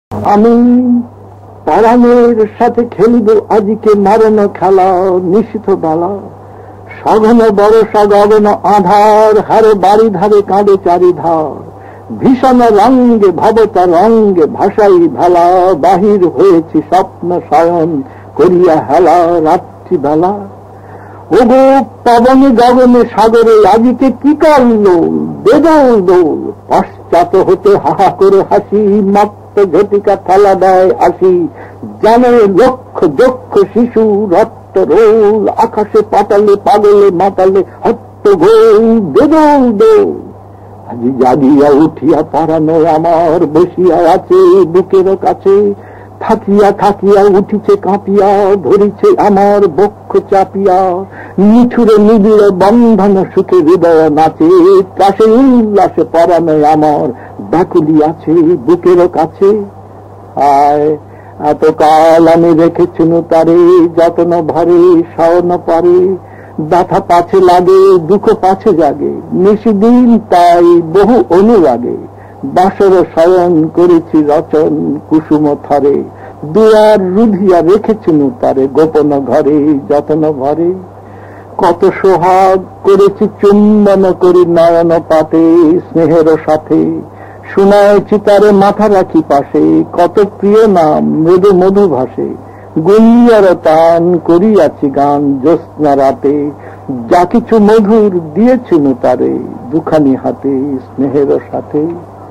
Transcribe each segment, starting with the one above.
আমি পরাণের সাথে খেলিব আজকে মারণ খেলা, নিশিত বেলা সঘন বরষা গগন আধার, হারে বাড়ি ধারে কাঁদে চারিধার। ভীষণ রঙ্গে ভবতা রঙ্গে ভাসাই ভেলা, বাহির হয়েছি স্বপ্ন শয়ন করিয়া হেলা রাত্রি বেলা। ওগো পবনে গগনে সাগরে আজকে কি করলো বেদল দোল, পশ্চাৎ হতে হাহা করে হাসি, মত্ত ঝটিকা ঠেলা দেয় আসি। জানে লক্ষ দক্ষ শিশু রক্ত রোল, আকাশে পাতালে পাগলে মাতালে হট্ট গোল বেদল দোল। আজি জাগিয়া উঠিয়া পরানো আমার বসিয়া আছে বুকের কাছে, থাকিয়া থাকিয়া উঠিছে কাঁপিয়া, ধরিছে আমার বক্ষ চাপিয়া। নিঠুরে নিবিড় বন্ধন সুখে হৃদয় নাচে, ত্রাসে উল্লাসে পরানো আমার ব্যাকুলি আছে বুকের কাছে। আয় এতকাল আমি রেখেছিনু তারে যত্ন ভরে স্বর্ণ পরে, ব্যথা পাছে লাগে দুঃখ পাছে জাগে, নিশিদিন তাই বহু অনুরাগে। বাসর শয়ন করেছি রচন কুসুম থরে, দুয়ার রুধিয়া রেখেছিনু তারে গোপন ঘরে যত্ন ভরে। কত সোহাগ করেছি চুম্বন করি নয়ন পাতে স্নেহের সাথে, শুনাইছি তারে মাথা রাখি পাশে, কত প্রিয় নাম মৃদু মধু ভাসে। গুঞ্জার তান করিয়াছি গান জ্যোৎস্না রাতে, যা কিছু মধুর দিয়েছিনু তারে দুখানি হাতে স্নেহের সাথে।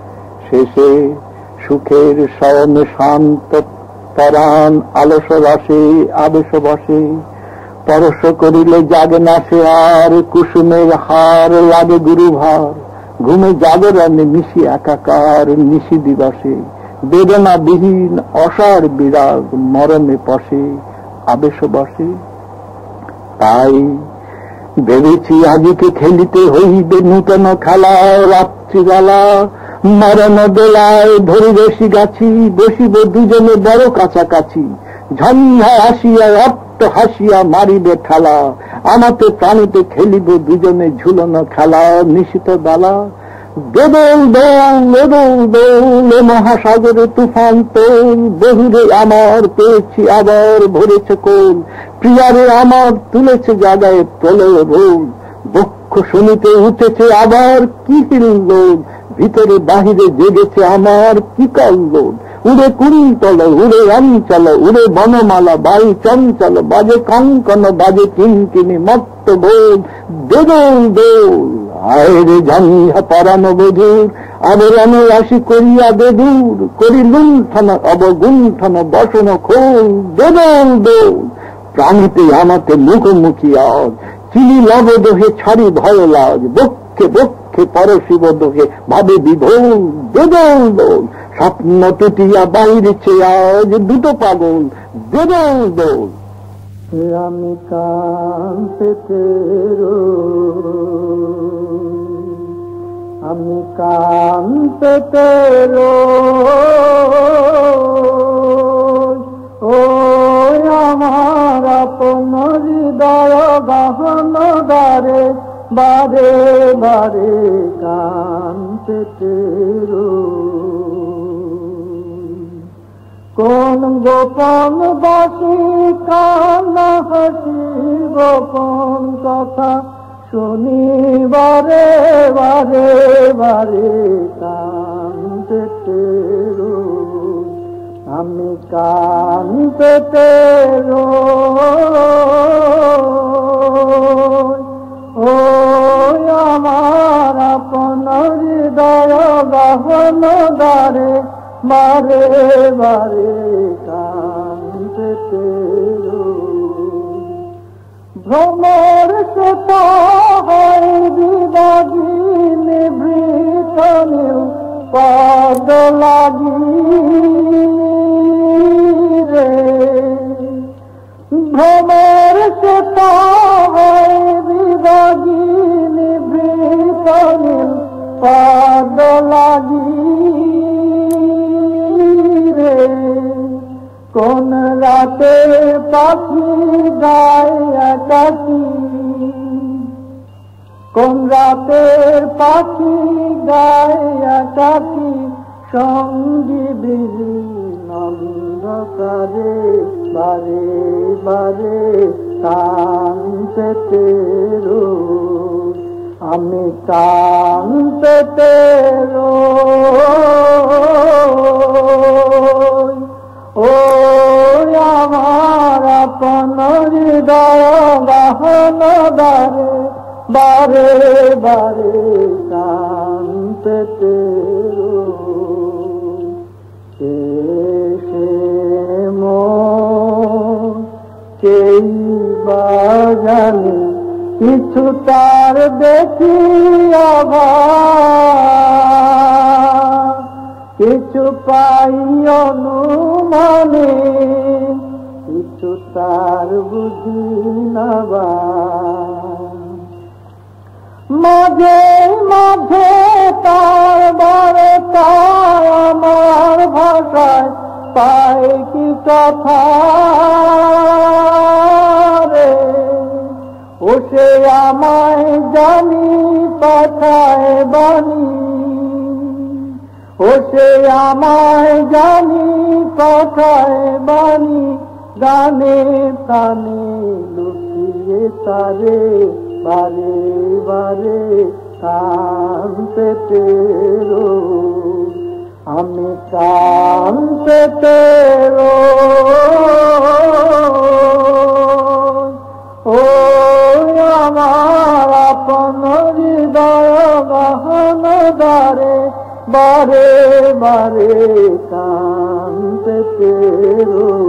শেষে সুখের শয়ন শান্ত পরাণ আলস রসে আবেশ বসে, পরশ করিলে জাগে না সে আর, কুসুমের হার লাগে গুরুভার। ঘুমে জাগরণে মিশি একাকার নিশি দিবসে, বেদনা বিহীন অসার বিরাগ মরণে পশে আবেশ বসে। তাই ভেবেছি আজকে খেলিতে হইবে নূতন খেলা রাত্রিবেলা, মরণ বেলায় ধরি রশি গাছি, বসিব দুজনে বড় কাছাকাছি। ঝঞ্ঝা আসিয়া রক্ত হাসিয়া মারিবে ঠেলা, আমাতে প্রাণীতে খেলিব দুজনে ঝুলনো খেলা নিশিত বেলা। দোদল দোল দোল দোল মহাসাগরে তুফান তোল, বহুরে আমার পেয়েছি আবার ভরেছে কোল, প্রিয়ারে আমার তুলেছে জাগায় প্রলয় রোল। বক্ষ শুনিতে উঠেছে আবার কি হিল্লোল, ভিতরে বাহিরে জেগেছে আমার কি কল্লোল। উড়ে কুন্তল উড়ে অঞ্চল উড়ে বনমালা, বায়ু চঞ্চল বাজে কঙ্কন বাজে কিনকিনি মত্ত বোল দোদল দোল। আয়রে ঝঞ্ঝা পরানো বধূর আবরণ রাশি করিয়া বেদূর, করি লুণ্ঠন অবগুণ্ঠন বসন খোল দোদল দোল। প্রাণীতে আমাতে মুখোমুখি আজ, চিনি লব দোহে ছাড়ি ভয় লাজ, বক্ষে বক্ষে পরশিব দোহে ভাবে বিভোল দোদল দোল। স্বপ্ন টুটিয়া বাহিরেছে আজ দুটো পাগল দোদল দোল। আমি কাঁদতে আমি কাঁদতে ও আমার আপন হৃদয় গহন দ্বারে, বারে বারে কাঁদতে কোন গোপন বাসি কান্না হাসি, গোপন কথা শুনি বারে বারে বারে কাঁদতে আমি কাঁদতে ও আমার আপন হৃদয় গহন দ্বারে, বারে বারে কাঁদতে। ভ্রমর সুত হয় বিবাদী নিভৃত নীল পদ লাগি রে, ভ্রমর সুত হয় বিবাদী নিভৃত নীল পদ লাগি রে। কোন রাতে পাখি গায় একাকী, কোন রাতের পাখি গায় একাকী, সঙ্গী বিহীন অন্ধকারে বারে বারে কাঁদতে রোজ, আমি কাঁদতে রোজ। ও আমার আপন হৃদয় গহন দ্বারে বারে বারে কাঁদতে রোজ। কেই বা জানে কিছু তার দেখি আবার, কিছু পাই অনুমানে, কিছু তার বুঝি না বা। মাঝে মাঝে তার বার্তা আমার ভাষায় পাই কি কথা রে, ও সে আমায় জানি পাঠায় বাণী, ও সে আমায় জানি পাঠায় বাণী, গানে তানে লুকিয়ে তারে বারে বারে কাঁদতে রোজ, আমি কাঁদতে রোজ। ও আমার আপন হৃদয় গহন দ্বারে বারে বারে কাঁদতে রোজ।